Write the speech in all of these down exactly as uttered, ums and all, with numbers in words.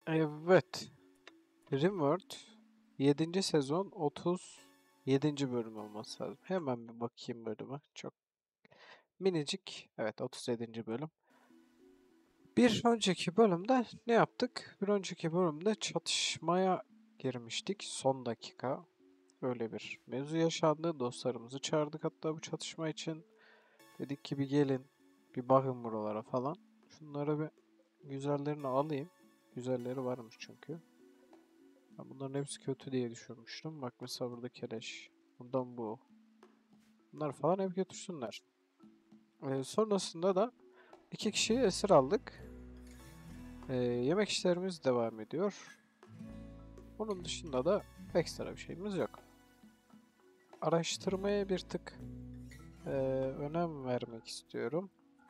Evet. Rimworld yedinci sezon otuz yedinci bölüm olması lazım. Hemen bir bakayım bölüme. Çok minicik. Evet, otuz yedinci bölüm. Bir önceki bölümde ne yaptık? Bir önceki bölümde çatışmaya girmiştik. Son dakika. Öyle bir mevzu yaşandı. Dostlarımızı çağırdık hatta bu çatışma için. Dedik ki bir gelin. Bir bakın buralara falan. Şunlara bir güzellerini alayım. Güzelleri varmış çünkü. Ben bunların hepsi kötü diye düşünmüştüm. Bak mesela burada keleş. Bundan bu. Bunlar falan hep götürsünler. Ee, sonrasında da iki kişiyi esir aldık. Ee, yemek işlerimiz devam ediyor. Onun dışında da ekstra bir şeyimiz yok. Araştırmaya bir tık e, önem vermek istiyorum.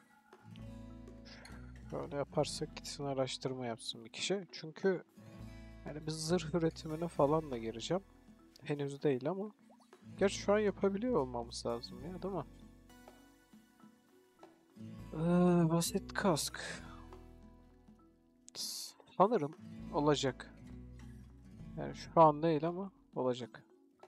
Böyle yaparsak gitsin araştırma yapsın bir kişi. Çünkü yani bir zırh üretimine falan da gireceğim. Henüz değil ama. Gerçi şu an yapabiliyor olmamız lazım ya, değil mi? Ee, basit kask. Sanırım olacak. Yani şu an değil ama olacak.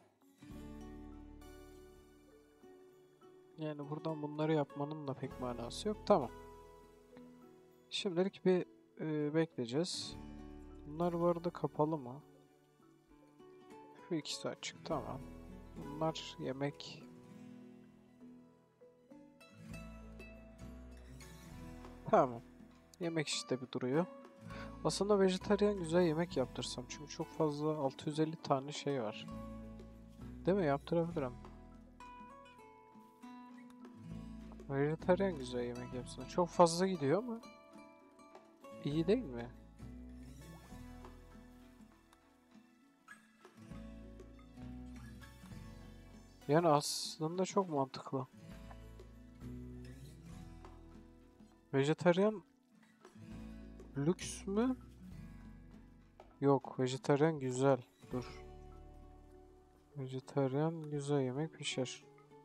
Yani buradan bunları yapmanın da pek manası yok. Tamam. Şimdilik bir e, bekleyeceğiz. Bunlar bu arada kapalı mı? Şu ikisi açık. Tamam. Bunlar yemek. Tamam. Yemek işte bir duruyor. Aslında vejetaryen güzel yemek yaptırsam. Çünkü çok fazla altı yüz elli tane şey var. Değil mi? Yaptırabilirim. Vejetaryen güzel yemek yapsın. Çok fazla gidiyor ama iyi değil mi? Yani aslında çok mantıklı. Vejetaryen lüks mü? Yok, vejetaryen güzel. Dur. Vejetaryen güzel yemek pişer.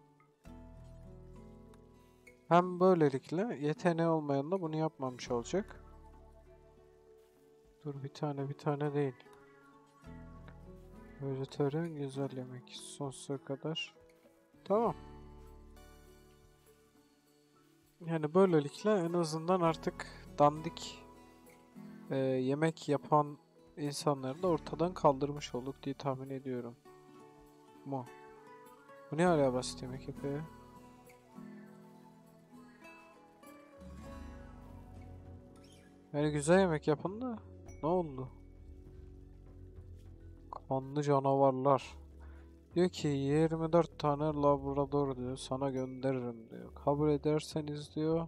Hem böylelikle yeteneği olmayan da bunu yapmamış olacak. Dur, bir tane bir tane değil. Vejetaryen güzel yemek. Sonsuza kadar. Tamam. Yani böylelikle en azından artık dandik e, yemek yapan insanları da ortadan kaldırmış olduk diye tahmin ediyorum. Mu? Bu ne hala basit yemek yapıyor ya? Yani güzel yemek yapın da ne oldu? Kanlı canavarlar. Diyor ki yirmi dört tane labrador diyor sana gönderirim diyor. Kabul ederseniz diyor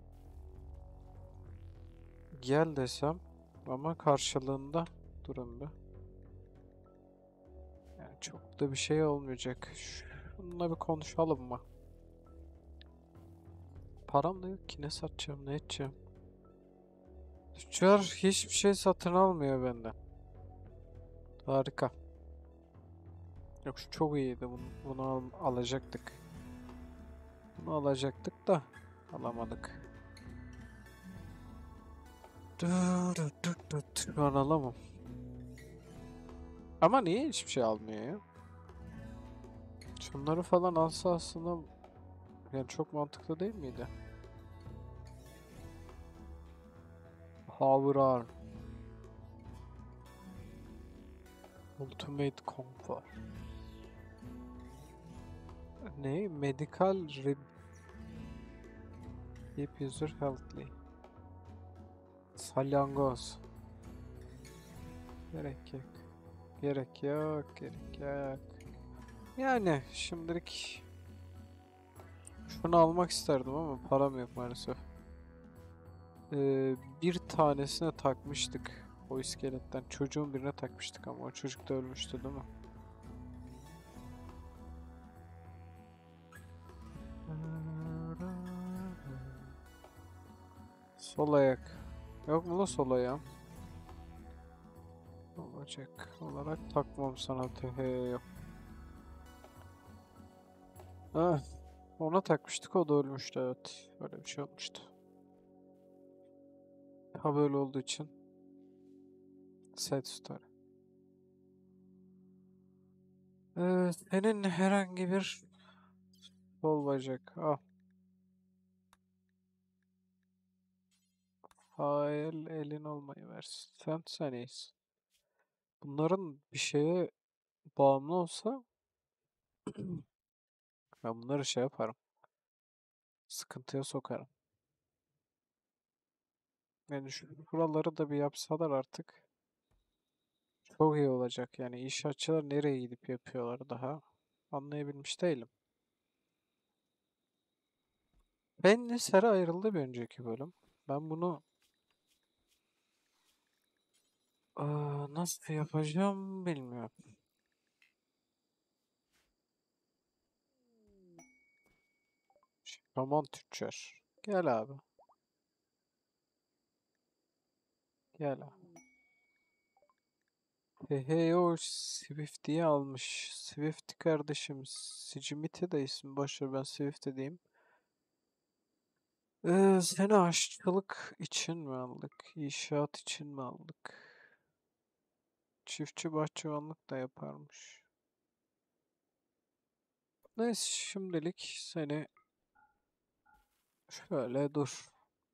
gel desem ama karşılığında durun bir. Yani çok da bir şey olmayacak. Şununla bir konuşalım mı? Param da yok ki, ne satacağım ne edeceğim. Tüccar hiçbir şey satın almıyor benden. Harika. Yok şu çok iyiydi, bunu, bunu al- alacaktık. Bunu alacaktık da alamadık. Dur, dur, dur, dur. Şu an alamam. Ama niye hiçbir şey almıyor ya? Şunları falan alsa aslında yani çok mantıklı değil miydi? Power Arm. Ultimate Comfort. Ne? Medical Rib. Keep user healthy. Salyangoz. Gerek yok. Gerek yok. Gerek yok. Yani şimdilik şunu almak isterdim ama param yok maalesef. Ee, bir tanesine takmıştık. O iskeletten. Çocuğun birine takmıştık ama o çocuk da ölmüştü değil mi? Sol ayak. Yok mu la sol ayağım? Olacak olarak takmam sanatı. He yok. Ah, ona takmıştık, o da ölmüştü, evet. Öyle bir şey olmuştu. Ha böyle olduğu için. Set story. Ee, senin herhangi bir sol bacak. Al. Fail elin olmayı versin. Sen sen iyisin. Bunların bir şeye bağımlı olsa ben bunları şey yaparım. Sıkıntıya sokarım. Yani şu buraları da bir yapsalar artık çok iyi olacak. Yani inşaatçılar nereye gidip yapıyorlar daha anlayabilmiş değilim. Benle Sera ayrıldı bir önceki bölüm. Ben bunu aa, nasıl yapacağım bilmiyorum. Roman tüccar. Gel abi. Gel abi. Hey hey o Swift'i almış. Swift kardeşim. Sicimite de isim. Boşver ben Swift diyeyim. Ee, seni aşçılık için mi aldık? İnşaat için mi aldık? Çiftçi bahçıvanlık da yaparmış. Neyse şimdilik seni şöyle dur.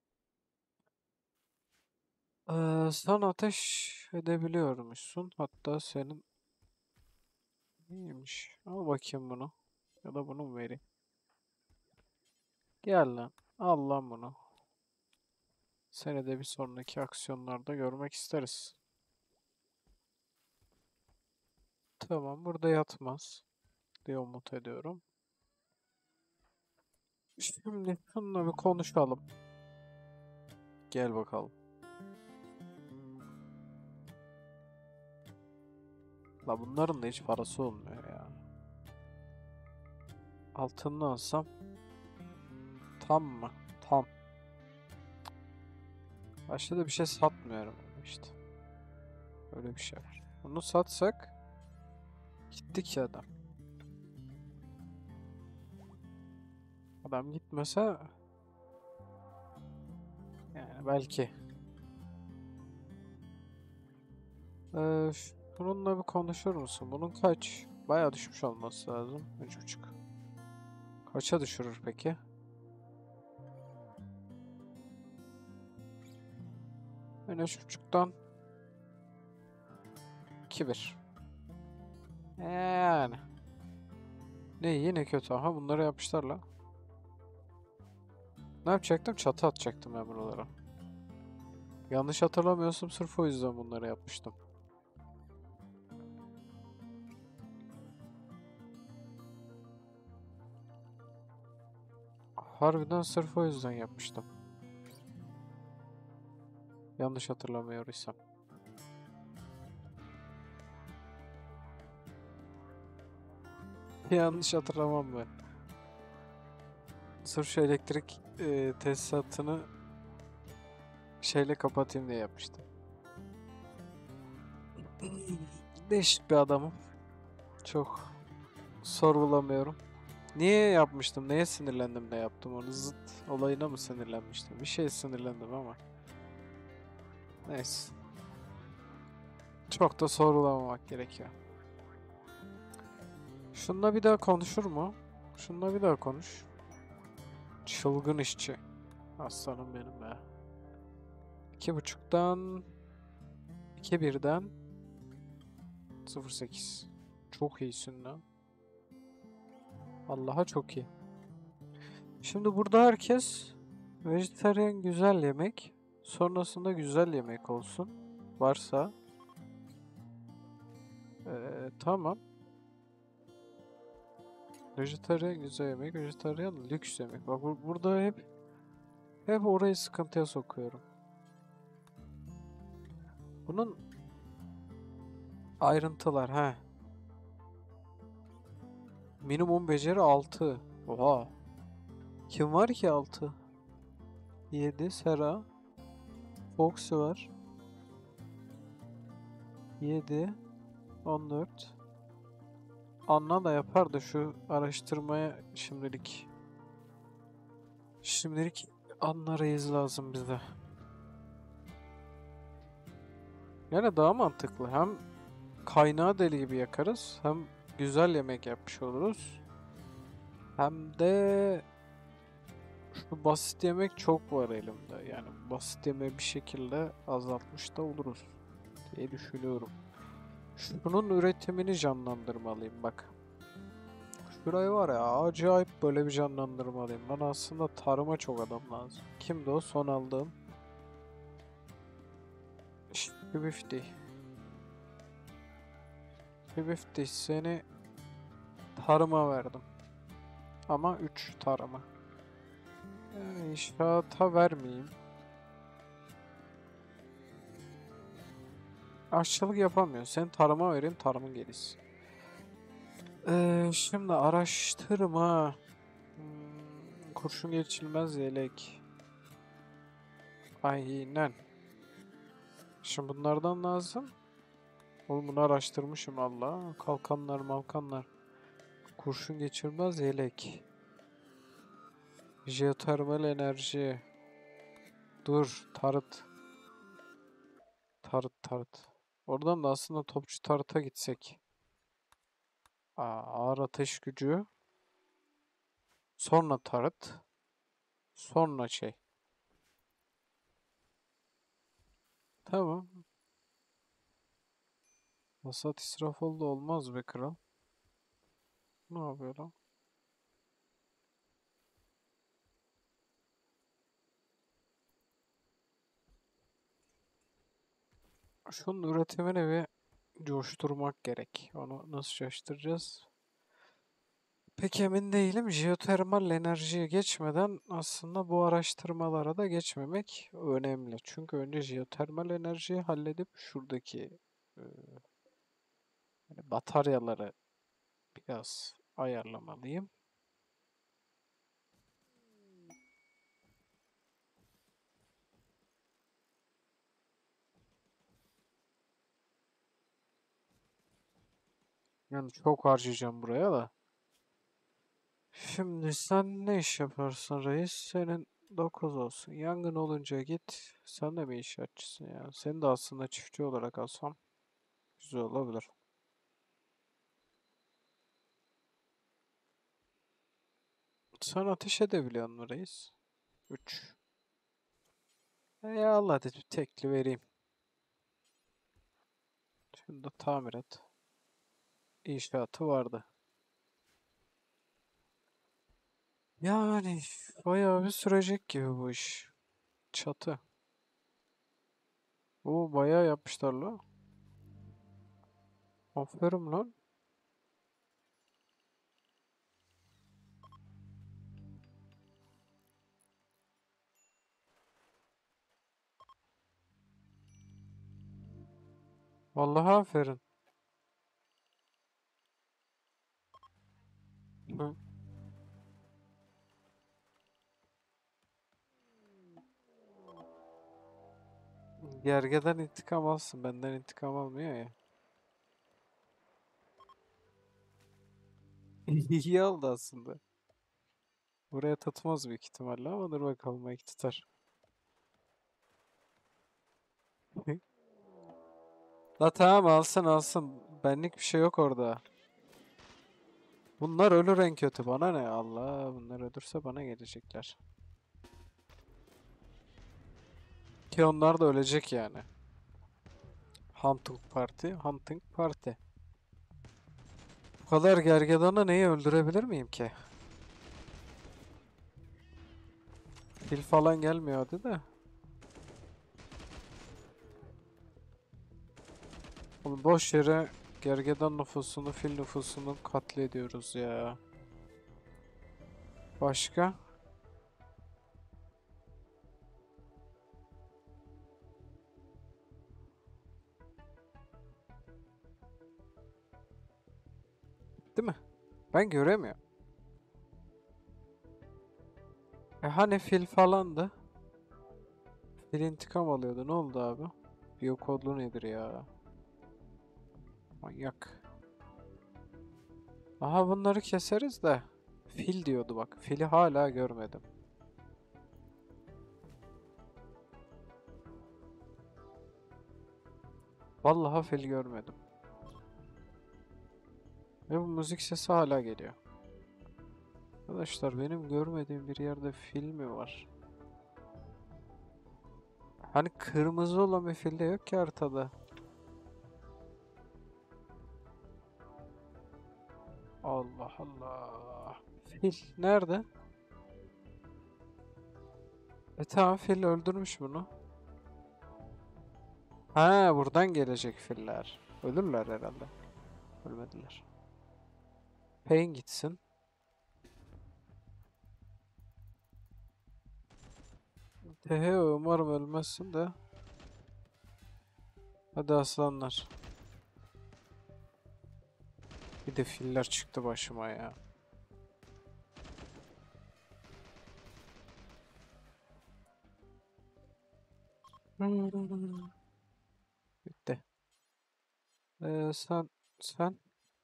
Ee, sen ateş edebiliyormuşsun. Hatta senin iyiymiş. Al bakayım bunu. Ya da bunu mu vereyim? Gel lan. Al lan bunu. Seni de bir sonraki aksiyonlarda görmek isteriz. Tamam burada yatmaz diye umut ediyorum. Şimdi şununla bir konuşalım. Gel bakalım. La bunların da hiç parası olmuyor ya. Altını alsam tam mı? Tam. Başta da bir şey satmıyorum ama işte. Öyle bir şey var. Bunu satsak gittik ya adam. Adam gitmese yani belki. Ee, ş- bununla bir konuşur musun? Bunun kaç? Bayağı düşmüş olması lazım. Üç buçuk. Kaça düşürür peki? Ben üç buçuktan iki bir. Yani. Ne iyi ne kötü. Aha bunları yapmışlar la. Ne yapacaktım? Çatı atacaktım ben buralara. Yanlış hatırlamıyorsam sırf o yüzden bunları yapmıştım. Harbiden sırf o yüzden yapmıştım. Yanlış hatırlamıyorsam. Yanlış hatırlamam ben. Sırf şu elektrik e, tesisatını şeyle kapatayım diye yapmıştım. Değişik bir adamım. Çok sorgulamıyorum. Niye yapmıştım? Neye sinirlendim de yaptım onu? Zıt olayına mı sinirlenmiştim? Bir şeye sinirlendim ama. Neyse. Çok da sorgulamamak gerekiyor. Şununla bir daha konuşur mu? Şununla bir daha konuş. Çılgın işçi. Aslanım benim be. İki buçuktan iki birden sıfır sekiz. Çok iyisin lan. Allah'a çok iyi. Şimdi burada herkes vejetaryen güzel yemek. Sonrasında güzel yemek olsun. Varsa. Ee, tamam. Vejetaryen güzel yemek. Vejetaryen lüks yemek. Bak bur- burada hep hep orayı sıkıntıya sokuyorum. Bunun ayrıntılar ha. Minimum beceri altı. Oha. Kim var ki altı? yedi Sera. Fox var. yedi. on dört. Anna da yapar da şu araştırmaya şimdilik. Şimdilik Anna Reis lazım bize. Yani daha mantıklı. Hem kaynağı deli gibi yakarız. Hem güzel yemek yapmış oluruz. Hem de şu basit yemek çok var elimde. Yani basit yemeği bir şekilde azaltmış da oluruz diye düşünüyorum. Şunun üretimini canlandırmalıyım bak. Şurayı var ya acayip böyle bir canlandırmalıyım. Bana aslında tarıma çok adam lazım. Kimdi o son aldığım? Swifty. Swifty seni tarıma verdim. Ama üç tarıma. Yani inşaata vermeyeyim. Aşçılık yapamıyor. Sen tarıma vereyim, tarımın gerisi. Ee, şimdi araştırma. Hmm, kurşun geçirmez yelek. Aynen. Şimdi bunlardan lazım. Oğlum bunu araştırmışım Allah. Kalkanlar malkanlar. Kurşun geçirmez yelek. Jeotermal enerji. Dur tarıt. Tarıt tarıt. Oradan da aslında topçu tarıta gitsek. Aa, ağır ateş gücü. Sonra tarıt. Sonra şey. Tamam. Vasat israf oldu olmaz be kral. Ne yapıyor lan? Şunun üretimini bir coşturmak gerek. Onu nasıl coşturacağız? Pek emin değilim. Jeotermal enerjiye geçmeden aslında bu araştırmalara da geçmemek önemli. Çünkü önce jeotermal enerjiyi halledip şuradaki e, hani bataryaları biraz ayarlamalıyım. Yani çok harcayacağım buraya da. Şimdi sen ne iş yaparsın reis? Senin dokuz olsun. Yangın olunca git. Sen de bir inşaatçısın ya. Seni de aslında çiftçi olarak alsam güzel olabilir. Sen ateş edebiliyor musun reis? üç. E Allah hadi bir tekli vereyim. Şunu da tamir et. İnşaatı vardı. Yani bayağı bir sürecek gibi bu iş. Çatı. Bu bayağı yapmışlar la. Aferin lan. Vallahi aferin. Hı. Gergeden intikam alsın. Benden intikam almıyor ya. İyi oldu aslında. Buraya tutmaz büyük ihtimalle ama dur bakalım belki tutar. La tamam alsın alsın. Benlik bir şey yok orada. Bunlar ölür en kötü. Bana ne? Allah bunlar ölürse bana gelecekler. Ki onlar da ölecek yani. Hunting Party, Hunting Party. Bu kadar gergedana neyi öldürebilir miyim ki? Fil falan gelmiyor hadi de. Oğlum boş yere gergedan nüfusunu, fil nüfusunu katlediyoruz ya. Başka? Değil mi? Ben göremiyorum. E hani fil falandı? Fil intikam alıyordu. Ne oldu abi? Biyokodlu nedir ya? Manyak. Aha bunları keseriz de. Fil diyordu bak. Fili hala görmedim. Vallahi fil görmedim. Ve bu müzik sesi hala geliyor. Arkadaşlar benim görmediğim bir yerde fil mi var? Hani kırmızı olan bir fil de yok ki haritada. Allah Allah. Fil nerede? E tamam, fil öldürmüş bunu. Ha, buradan gelecek filler. Ölürler herhalde. Ölmediler. Pain gitsin. Tehe, umarım ölmezsin de. Hadi aslanlar. Bir de filler çıktı başıma ya. Bitti. Ee, sen sen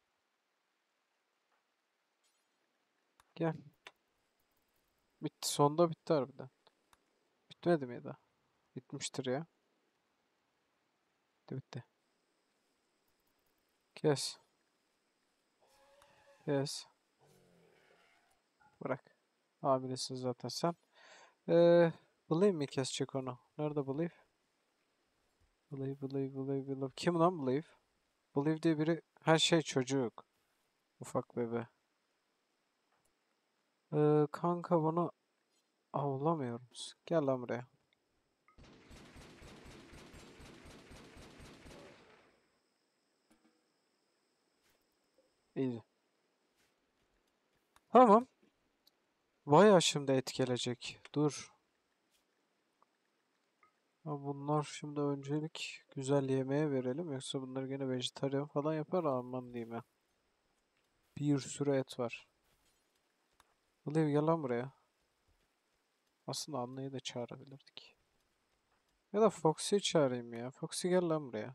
gel. Bitti. Sonda bitti harbiden. Bitmedi mi daha? Bitmiştir ya. Bitti bitti. Kes. Kes. Bırak. Hamilesin zaten sen. Ee, Believe mi kesecek onu? Nerede Believe? Believe, Believe, Believe, Believe. Kim lan Believe? Believe diye biri. Her şey çocuk. Ufak bebe. Ee, kanka bunu avlamıyoruz. Gel lan buraya. İyi. Tamam. Bayağı şimdi etkilecek. Dur. Ha, bunlar şimdi öncelik güzel yemeğe verelim. Yoksa bunlar gene vejetaryen falan yapar, aman diyeyim ya. Bir sürü et var. Believe, gel lan buraya. Aslında Anna'yı da çağırabilirdik. Ya da Foxy'yi çağırayım ya. Foxy, gel lan buraya.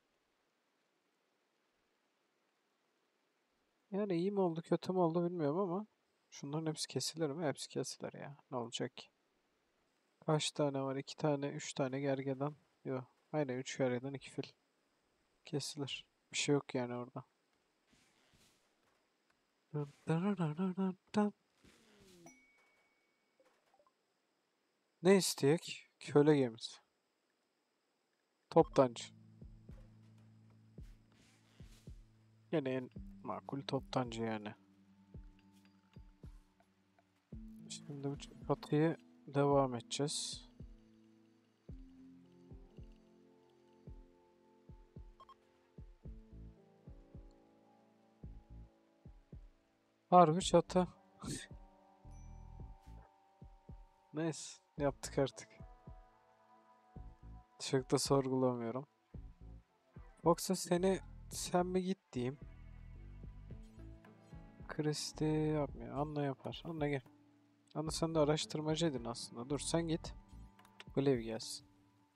Yani iyi mi oldu kötü mü oldu bilmiyorum ama şunların hepsi kesilir mi? Hepsi kesilir ya. Ne olacak ki? Kaç tane var? İki tane, üç tane gergedan. Yok. Aynen, üç gergedan, iki fil. Kesilir. Bir şey yok yani orada. Ne isteyek? Köle gemisi. Toptancı. Yine en makul toptancı yani. Şimdi bu çatıyı devam edeceğiz. Harbi çatı. Neyse, yaptık artık. Çok da sorgulamıyorum. Yoksa seni sen mi git diyeyim. Kristi yapmıyor. Anna yapar. Anna gel. Anna, sen de araştırmacıydın aslında. Dur sen git. Blev gelsin.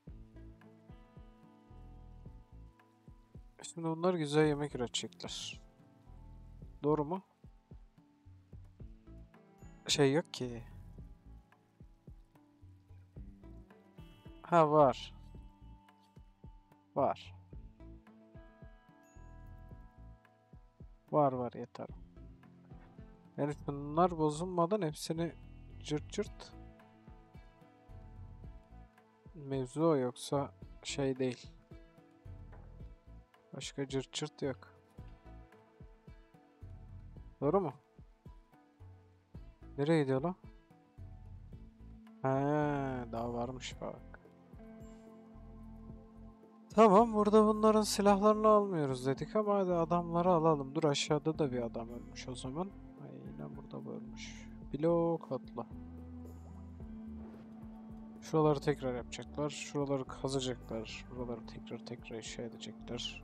Şimdi bunlar güzel yemek üretecekler. Doğru mu? Şey yok ki. Ha, var. Var. Var var, yeter. Yani bunlar bozulmadan hepsini cırt cırt. Mevzu o, yoksa şey değil. Başka cırt cırt yok. Doğru mu? Nereye gidiyor lan? He, daha varmış bak. Tamam, burada bunların silahlarını almıyoruz dedik ama hadi adamları alalım. Dur, aşağıda da bir adam ölmüş o zaman. Aynen, burada bu ölmüş. Blok atla. Şuraları tekrar yapacaklar. Şuraları kazacaklar. Buraları tekrar tekrar inşa edecekler.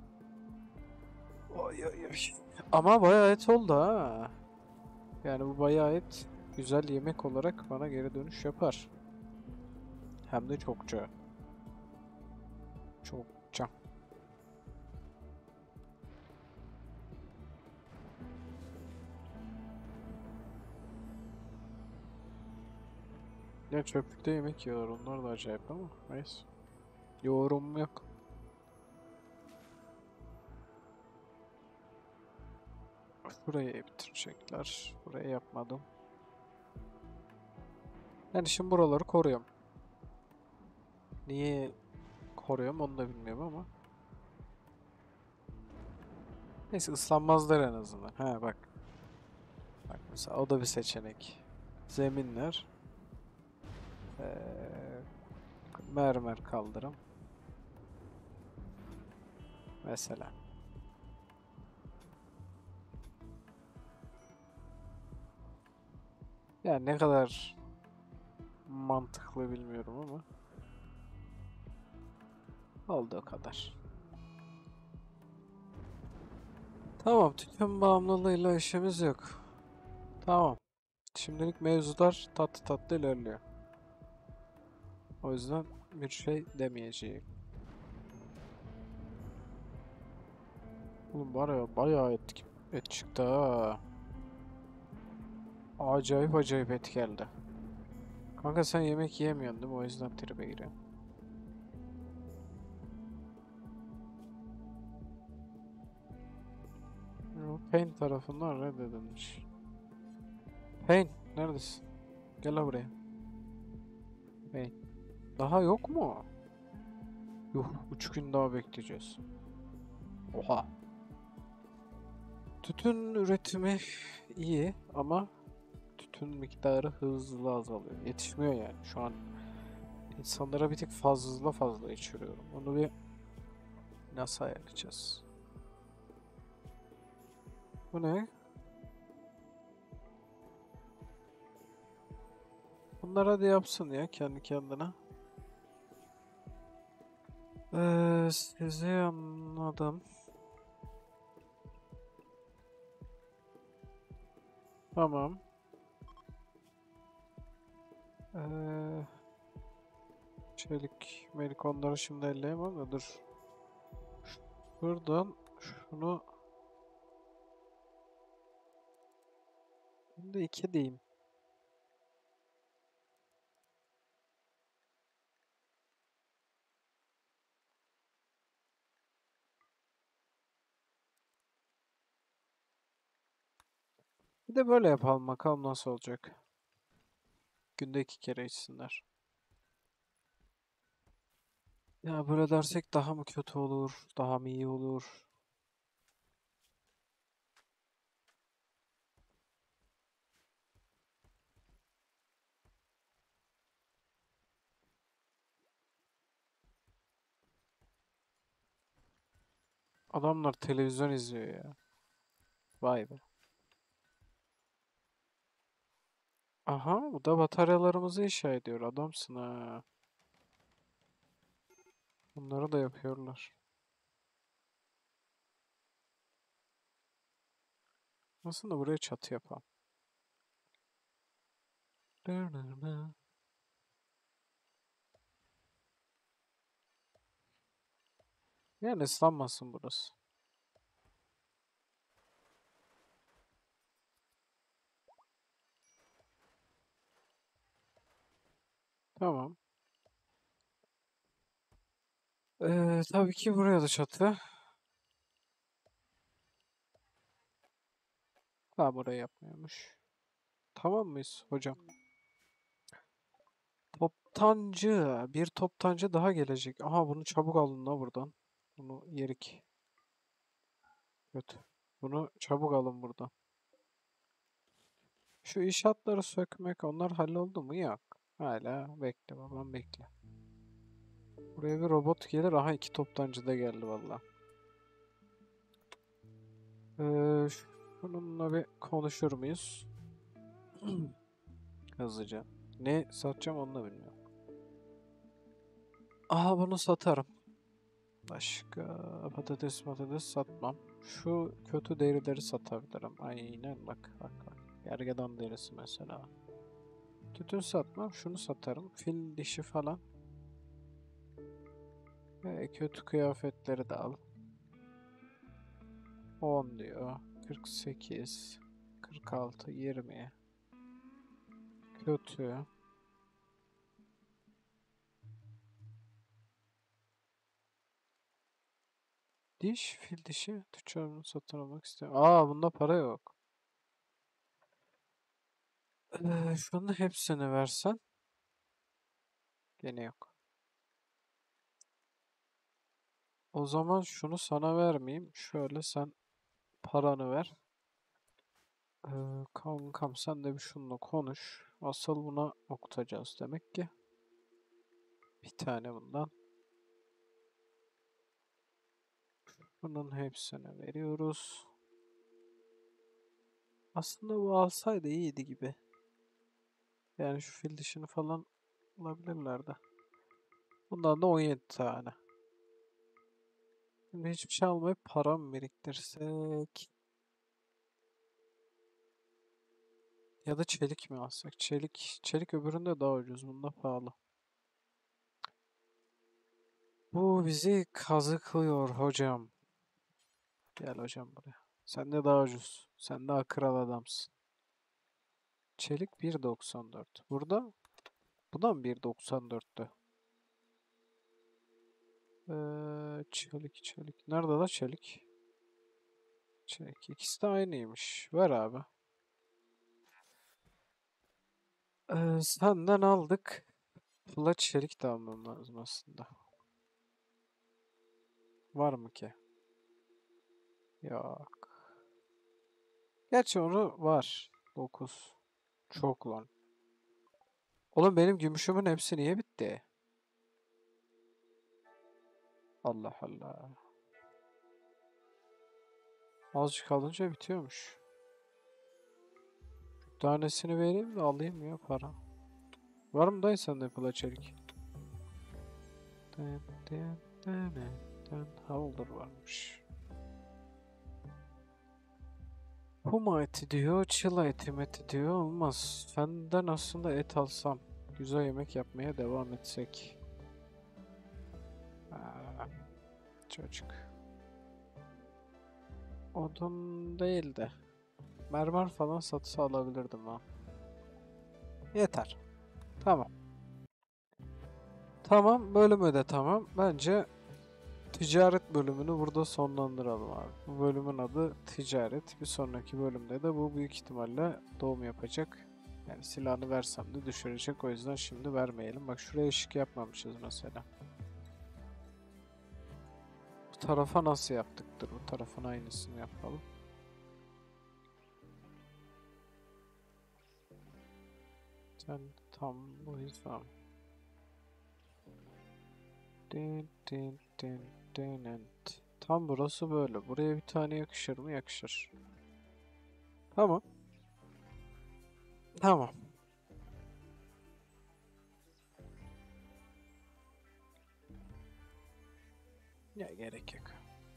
Oy oy oy. Ama bayağı et oldu ha. Yani bu bayağı et güzel yemek olarak bana geri dönüş yapar. Hem de çokça. Çokça. Ya çöplükte yemek yiyorlar. Onlar da acayip ama neyse. Yorum yok. Burayı bitirecekler. Burayı yapmadım. Yani şimdi buraları koruyorum. Niye koruyorum onu da bilmiyorum ama. Neyse ıslanmazlar en azından. Ha bak. Bak mesela o da bir seçenek. Zeminler. Ee, mermer kaldırım. Mesela. Yani ne kadar mantıklı bilmiyorum ama. Oldu o kadar. Tamam, tütün bağımlılığıyla işimiz yok. Tamam. Şimdilik mevzular tatlı tatlı ilerliyor. O yüzden bir şey demeyeceğim. Oğlum var ya bayağı et, et çıktı ha. Acayip acayip et geldi. Kanka sen yemek yiyemiyorsun değil mi? O yüzden tribe giriyorsun. Yo, Pain tarafından reddedilmiş. Pain neredesin? Gel la buraya. Pain. Daha yok mu? Yuh, üç gün daha bekleyeceğiz. Oha. Tütün üretimi iyi ama tütün miktarı hızlı azalıyor. Yetişmiyor yani. Şu an insanlara bir tık fazla fazla içiriyorum. Onu bir nasıl ayarlayacağız? Bu ne? Bunlar hadi yapsın ya kendi kendine. Ee, sizi anladım. Tamam. Ee, çelik, melik onları şimdi elleyemem de dur. Buradan şunu ben de iki diyeyim. Bir de böyle yapalım bakalım nasıl olacak. Günde iki kere içsinler. Ya böyle dersek daha mı kötü olur, daha mı iyi olur? Adamlar televizyon izliyor ya. Vay be. Aha, bu da bataryalarımızı inşa ediyor. Adamsın ha. Bunları da yapıyorlar. Aslında buraya çatı yapalım. Yani ıslanmasın burası. Tamam. Ee, tabii ki buraya da çatı. Ha burayı yapmıyormuş. Tamam mıyız hocam? Toptancı. Bir toptancı daha gelecek. Aha bunu çabuk alın la buradan. Bunu yerik. Kötü. Bunu çabuk alın buradan. Şu inşaatları sökmek onlar halloldu mu? Yok. Hala bekle babam bekle. Buraya bir robot gelir. Aha iki toptancı da geldi valla. Ee, şununla bir konuşur muyuz? Hızlıca. Ne satacağım onu da bilmiyorum. Aha bunu satarım. Başka patates patates satmam. Şu kötü derileri satabilirim. Aynen bak bak bak. Gergedan derisi mesela. Tütün satmam. Şunu satarım. Fil dişi falan. Ve kötü kıyafetleri de al. on diyor. kırk sekiz. kırk altı. yirmi. Kötü. Diş, fil dişi, tüccarını satın almak istiyorum. Aa, bunda para yok. Ee, şunun hepsini versen gene yok. O zaman şunu sana vermeyeyim. Şöyle sen paranı ver. Ee, kankam sen de bir şununla konuş. Asıl buna okutacağız demek ki. Bir tane bundan. Bunun hepsini veriyoruz. Aslında bu alsaydı iyiydi gibi. Yani şu fil dişini falan alabilirlerdi. Bundan da on yedi tane. Şimdi hiçbir şey almayıp para mı biriktirsek? Ya da çelik mi alsak? Çelik, çelik öbüründe daha ucuz. Bunda pahalı. Bu bizi kazıklıyor hocam. Gel hocam buraya. Sen de daha ucuz. Sen daha kral adamsın. Çelik bir doksan dört. Burada bu da mı bir doksan dörttü? Ee, çelik çelik. Nerede la çelik? Çelik. İkisi de aynıymış. Ver abi. Ee, senden aldık. Pula çelik de almam lazım aslında. Var mı ki? Yok. Gerçi onu var. dokuz. Çok lan. Oğlum benim gümüşümün hepsi niye bitti? Allah Allah. Azıcık alınca bitiyormuş. Bir tanesini vereyim de alayım ya para. Var mı dayı sende pula çelik? Dın dın dın dın dın. Holder varmış. Puma eti diyor, çila eti meti diyor. Olmaz. Senden aslında et alsam. Güzel yemek yapmaya devam etsek. Aa, çocuk. Odun değil de. Mermer falan satışa alabilirdim ha. Yeter. Tamam. Tamam. Bölümü de tamam. Bence ticaret bölümünü burada sonlandıralım abi. Bu bölümün adı ticaret. Bir sonraki bölümde de bu büyük ihtimalle doğum yapacak. Yani silahını versem de düşürecek. O yüzden şimdi vermeyelim. Bak şuraya ışık yapmamışız mesela. Bu tarafa nasıl yaptıktır? Bu tarafın aynısını yapalım. Sen tam bu hizam. Din din din din din. Tam burası böyle. Buraya bir tane yakışır mı? Yakışır. Tamam. Tamam. Ya gerek yok.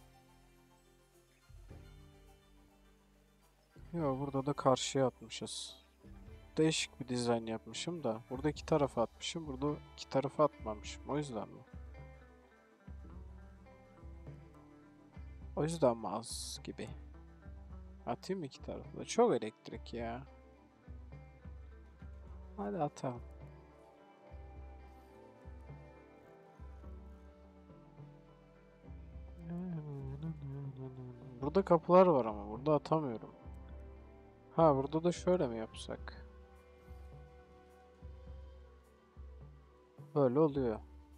Yo, burada da karşıya atmışız. Değişik bir dizayn yapmışım da. Burada iki tarafa atmışım. Burada iki tarafa atmamışım. O yüzden mi? O yüzden mi az gibi? Atayım mı iki tarafı da? Çok elektrik ya. Hadi atalım. Burada kapılar var ama burada atamıyorum. Ha, burada da şöyle mi yapsak? Böyle oluyor.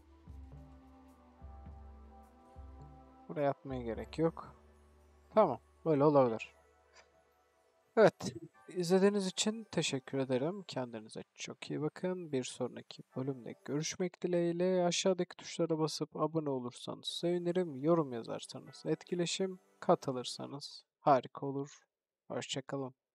Buraya atmaya gerek yok. Tamam, böyle olabilir. Evet, izlediğiniz için teşekkür ederim. Kendinize çok iyi bakın. Bir sonraki bölümde görüşmek dileğiyle. Aşağıdaki tuşlara basıp abone olursanız sevinirim. Yorum yazarsanız, etkileşim katılırsanız harika olur. Hoşça kalın.